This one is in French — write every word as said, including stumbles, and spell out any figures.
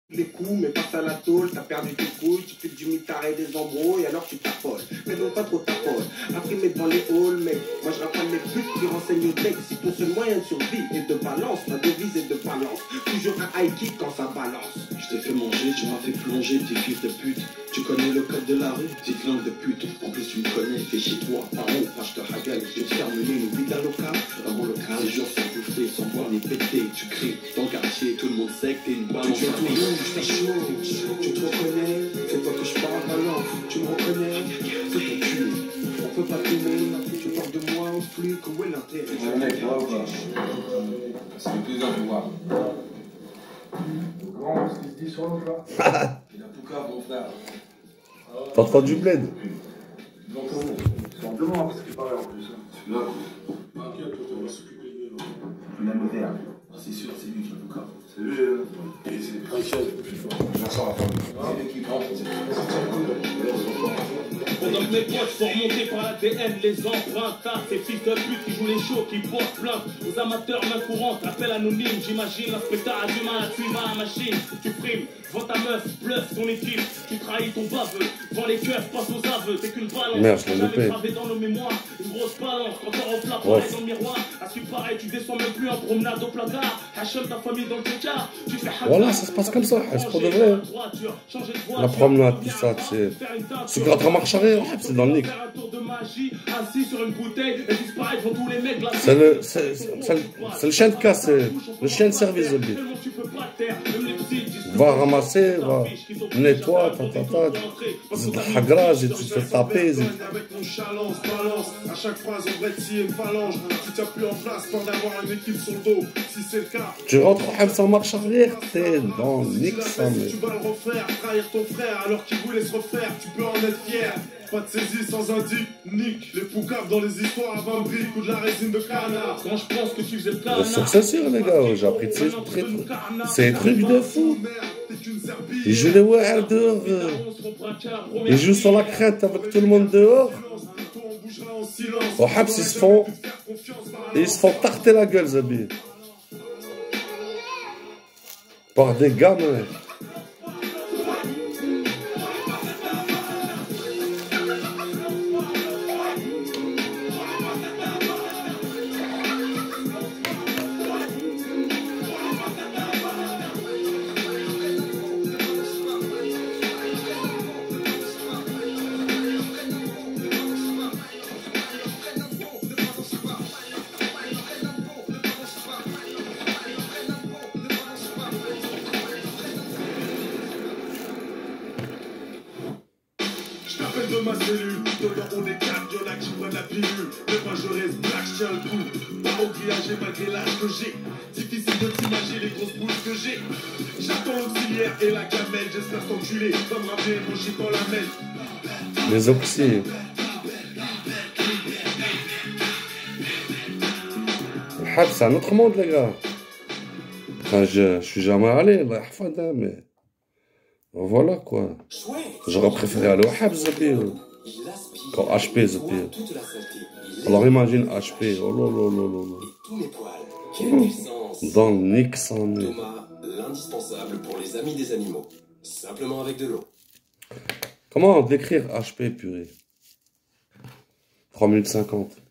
Les coups, mais passe à la tôle, t'as perdu tes couilles, tu fais du mitard et des embrouilles, alors tu t'affoles. Mais non, pas trop t'affoles. Imprimé devant les halls, mec. Moi je rappelle les putes qui renseignent au texte. Si ton seul moyen de survie et de balance, ma devise est de balance. Toujours un high kick quand ça balance. Je t'ai fait manger, tu m'as fait plonger, petit fils de pute. Tu connais le code de la rue, petite langue de pute. En plus tu me connais, t'es chez toi, par haut, pas je te hagaille. Je vais te faire mener une vie d'aloca, vraiment local. Les jours sans bouffer, sans boire ni péter. Tu cries dans le quartier, tout le monde sait que t'es une balance. Tu fais tout rouge, t'es chaud, tu te reconnais. C'est toi que je parle, alors tu me reconnais. C'est ton cul, on peut pas t'aimer. Tu parles de moi au plus, que où est l'intérêt? Ouais, mec, là, voilà. Ça fait plaisir de voir. Comment ce qu'il se dit sur l'autre là? Il a Poucave, mon frère. T'as entendu du bled? Simplement, parce qu'il paraît en plus. Celui-là, t'inquiète, on va s'occuper de lui. Il a le vert. C'est sûr, c'est lui qui a Poucave. C'est lui, et c'est Michel, le plus fort. J'en sors la femme. C'est l'équipe. Pendant que mes potes sont remontés par l'A D N, les empreintes, ces fils de pute qui jouent les shows, qui portent plainte aux amateurs main courante, appel anonyme, j'imagine, l'inspecteur a du mal à suivre à la machine. Tu primes, vends ta meuf, bluff ton équipe, tu trahis ton baveux, vends les keufs, passe aux aveux, t'es qu'une balance. Merde, je l'ai jamais loupé. gravé dans nos mémoires, une grosse balance, quand t'en reflètes pareil dans le miroir, à suivre pareil, tu descends même plus en promenade au placard, Hachem ta famille dans le placard, tu fais Voilà, ça se passe comme ça, c'est pour de vrai. La promenade, tout ça, c'est. C'est quand on marche arrière, c'est dans le nick. C'est le, c'est, c'est, le, c'est le chien de casse, c'est le chien de service de lui. Va ramasser, va nettoie, ta ta ta. C'est de la hagrage, et tu te fais taper. Avec mon chalance, balance, à chaque phrase on brette si une phalange. Tu tiens plus en place, peur d'avoir une équipe sur le dos. Si c'est le cas, tu rentres au sans marche arrière, t'es dans le nick, ça, mais. tu vas le refaire, trahir ton frère alors qu'il voulait se refaire, tu peux en être fier. Pas de saisie sans indice, nique les poucaves dans les histoires à vingt briques ou de la résine de canard. Quand je pense que tu faisais le Bien sûr que c'est sûr, les gars, j'ai appris de ces trucs. C'est des trucs de fou. Ils jouent les wahar dehors. Ils jouent sur la crête avec tout le monde dehors. Au Habs, ils se font. Ils se font tarter la gueule, Zabi. Par des gamins. De ma cellule, dedans on est quatre, y'en a qui prennent la pilule. Mais moi je reste black, je tiens le coup. Pas au grillagé malgré l'âge que j'ai. Difficile de t'imaginer les grosses boules que j'ai. J'attends l'auxiliaire et la gamelle. J'espère t'enculer, comme rappeler mon shit dans la mêle. Les auxiliaires. Le Habs, c'est un autre monde, les gars. Enfin, je, je suis jamais allé, mais. Voilà quoi. J'aurais préféré aller au Habs, Zabi. Quand H P, Zabi. Alors imagine H P. Oh là là là là. Dans le nick, ça en est. Thomas, l'indispensable pour les amis des animaux. Simplement avec de l'eau. Comment décrire H P, purée? trois minutes cinquante.